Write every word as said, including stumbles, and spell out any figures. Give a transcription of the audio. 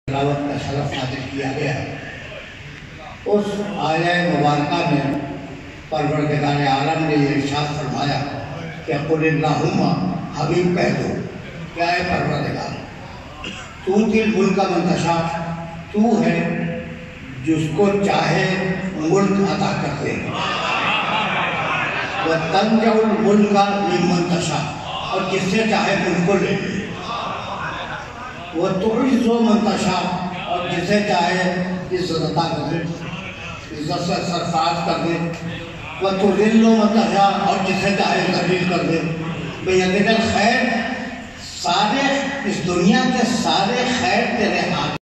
तिलावत का शरफ हासिल किया गया। उस आया मुबारका में परवरदिगार आलम ने ये इरशाद फरमाया कि कुल्लाहुम्मा हबीब कह दो, क्या है परवरदिगार, तू तिल मुल्क का मंतशा, तू है जिसको चाहे मुल्क अता कर दे, वह तंजउल मुल्क का मंतशा, और जिससे चाहे मुल्क को ले ले, वह तुइज़्ज़ु मंतशा, और जिसे चाहे इज्जत अता कर दे, इज्जत से सरफराज कर दे, वह तुज़िल्लु मंतशा, और जिसे चाहे ज़लील कर दे। बेयदिकल खैर, सारे इस दुनिया के सारे खैर तेरे हाथ